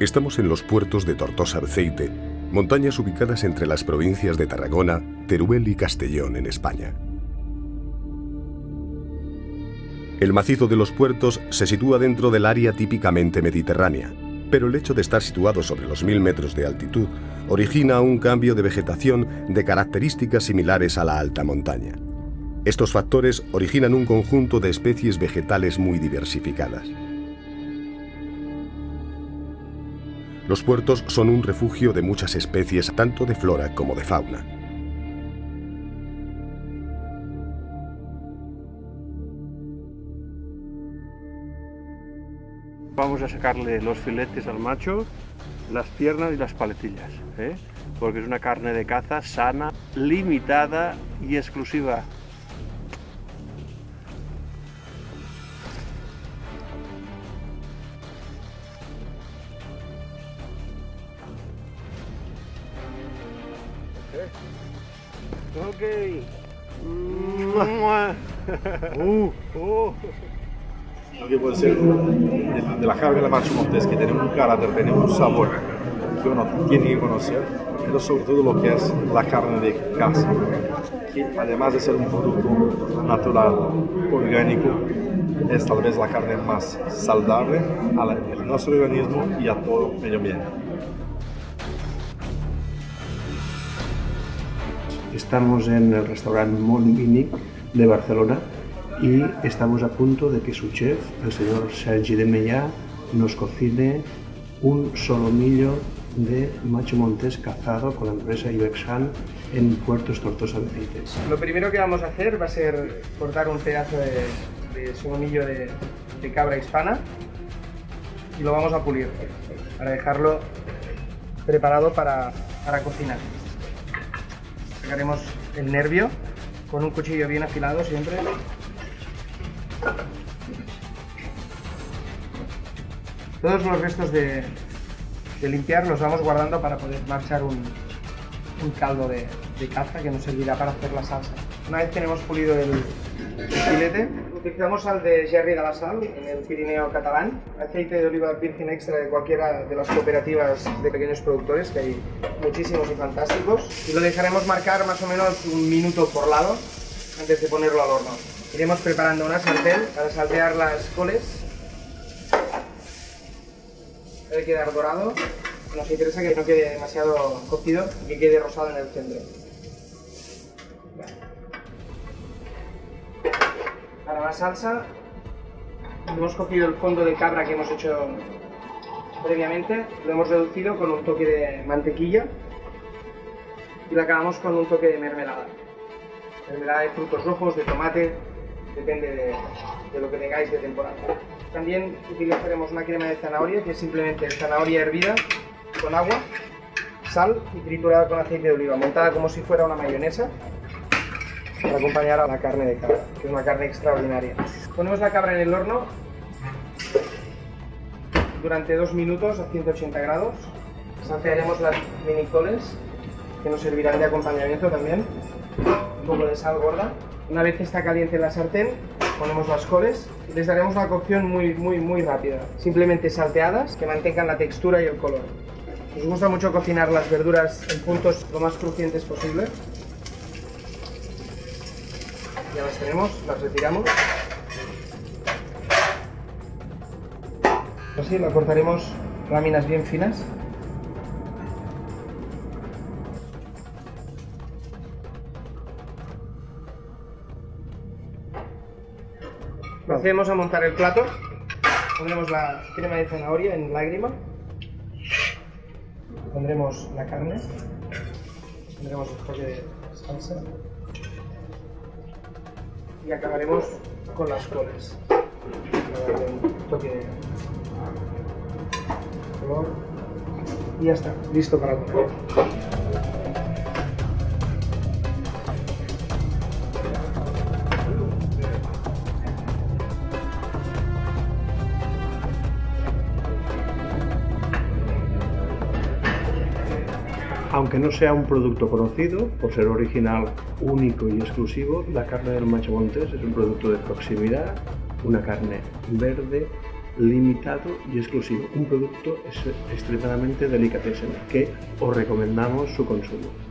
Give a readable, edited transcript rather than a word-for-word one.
Estamos en los puertos de Tortosa-Beceite, montañas ubicadas entre las provincias de Tarragona, Teruel y Castellón en España. El macizo de los puertos se sitúa dentro del área típicamente mediterránea, pero el hecho de estar situado sobre los 1000 metros de altitud origina un cambio de vegetación de características similares a la alta montaña. Estos factores originan un conjunto de especies vegetales muy diversificadas. Los puertos son un refugio de muchas especies, tanto de flora como de fauna. Vamos a sacarle los filetes al macho, las piernas y las paletillas, porque es una carne de caza sana, limitada y exclusiva. Ok. Lo que puede ser de la cabra de la macho montés, que tiene un carácter, tiene un sabor que uno tiene que conocer, pero sobre todo lo que es la carne de caza, que además de ser un producto natural, orgánico, es tal vez la carne más saludable a nuestro organismo y a todo el medio ambiente. Estamos en el restaurante Montminic de Barcelona y estamos a punto de que su chef, el señor Sergi de Mellà, nos cocine un solomillo de macho montés cazado con la empresa Ibex Hunt en Puertos Tortosa-Beceite. Lo primero que vamos a hacer va a ser cortar un pedazo de solomillo de cabra hispana y lo vamos a pulir para dejarlo preparado para cocinar. Sacaremos el nervio con un cuchillo bien afilado siempre. Todos los restos de limpiar los vamos guardando para poder marchar un caldo de caza que nos servirá para hacer la salsa. Una vez tenemos pulido el filete, utilizamos sal de Gerri de la Sal en el Pirineo catalán, aceite de oliva virgen extra de cualquiera de las cooperativas de pequeños productores, que hay muchísimos y fantásticos, y lo dejaremos marcar más o menos 1 minuto por lado antes de ponerlo al horno. Iremos preparando una sartén para saltear las coles. Debe quedar dorado, nos interesa que no quede demasiado cocido y que quede rosado en el centro. Para la salsa hemos cogido el fondo de cabra que hemos hecho previamente, lo hemos reducido con un toque de mantequilla y lo acabamos con un toque de mermelada. Mermelada de frutos rojos, de tomate, depende de lo que tengáis de temporada. También utilizaremos una crema de zanahoria, que es simplemente zanahoria hervida con agua, sal y triturada con aceite de oliva, montada como si fuera una mayonesa, para acompañar a la carne de cabra, que es una carne extraordinaria. Ponemos la cabra en el horno durante 2 minutos a 180 grados. Saltearemos las mini coles, que nos servirán de acompañamiento también. Un poco de sal gorda. Una vez está caliente la sartén, ponemos las coles y les daremos una cocción muy rápida. Simplemente salteadas, que mantengan la textura y el color. Nos gusta mucho cocinar las verduras en puntos lo más crujientes posible. Ya las tenemos, las retiramos. Así la cortaremos láminas bien finas. Procedemos a montar el plato. Pondremos la crema de zanahoria en lágrima. Pondremos la carne. Pondremos el toque de salsa. Y acabaremos con las coles. Un toque de color. Y ya está, listo para comer. Aunque no sea un producto conocido, por ser original, único y exclusivo, la carne del macho montés es un producto de proximidad, una carne verde, limitado y exclusivo, un producto extremadamente delicatessen que os recomendamos su consumo.